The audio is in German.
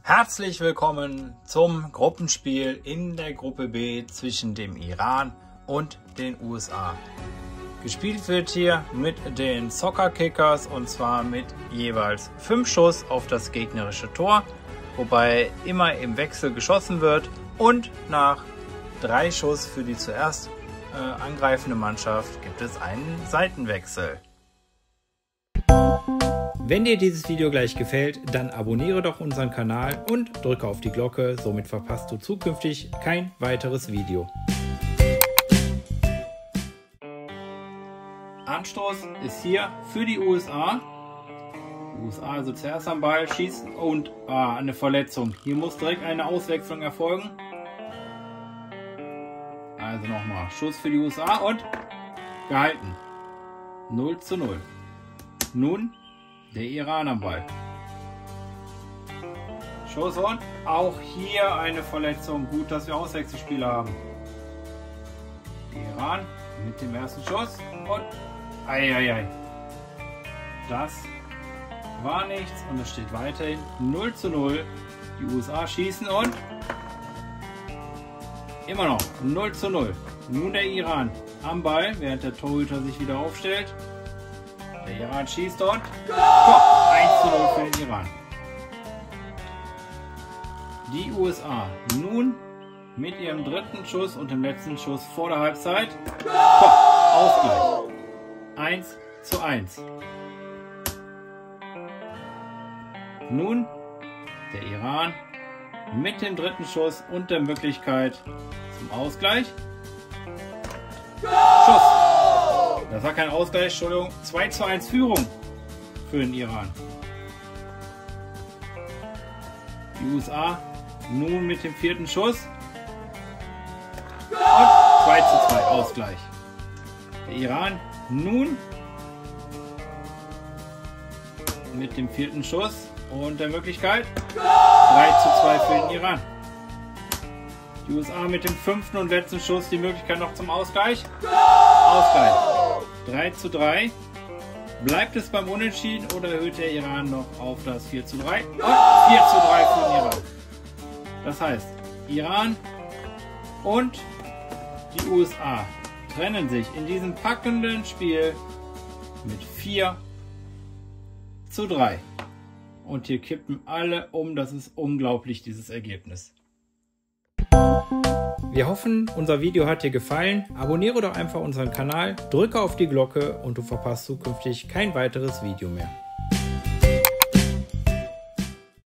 Herzlich willkommen zum Gruppenspiel in der Gruppe B zwischen dem Iran und den USA. Gespielt wird hier mit den Soccer Kickers und zwar mit jeweils 5 Schuss auf das gegnerische Tor, wobei immer im Wechsel geschossen wird und nach 3 Schuss für die zuerst angreifende Mannschaft gibt es einen Seitenwechsel. Wenn dir dieses Video gleich gefällt, dann abonniere doch unseren Kanal und drücke auf die Glocke, somit verpasst du zukünftig kein weiteres Video. Anstoß ist hier für die USA. Die USA also zuerst am Ball schießen und eine Verletzung. Hier muss direkt eine Auswechslung erfolgen. Also nochmal Schuss für die USA und gehalten. 0:0. Nun der Iran am Ball. Schuss und auch hier eine Verletzung. Gut, dass wir Auswechselspieler haben. Iran mit dem ersten Schuss und eieiei. Das war nichts und es steht weiterhin 0:0. Die USA schießen und immer noch 0:0. Nun der Iran am Ball, während der Torhüter sich wieder aufstellt. Der Iran schießt dort. 1:0 für den Iran. Die USA nun mit ihrem dritten Schuss und dem letzten Schuss vor der Halbzeit. Ausgleich. 1:1. Nun der Iran mit dem dritten Schuss und der Möglichkeit zum Ausgleich. Schuss. Das war kein Ausgleich, Entschuldigung. 2:1 Führung für den Iran. Die USA nun mit dem vierten Schuss. Und 2:2 Ausgleich. Der Iran nun mit dem vierten Schuss und der Möglichkeit 3:2 für den Iran. Die USA mit dem fünften und letzten Schuss die Möglichkeit noch zum Ausgleich. Ausgleich. 3:3. Bleibt es beim Unentschieden oder erhöht der Iran noch auf das 4:3? Und 4:3 für den Iran. Das heißt, Iran und die USA trennen sich in diesem packenden Spiel mit 4:3. Und hier kippen alle um. Das ist unglaublich, dieses Ergebnis. Wir hoffen, unser Video hat dir gefallen. Abonniere doch einfach unseren Kanal, drücke auf die Glocke und du verpasst zukünftig kein weiteres Video mehr.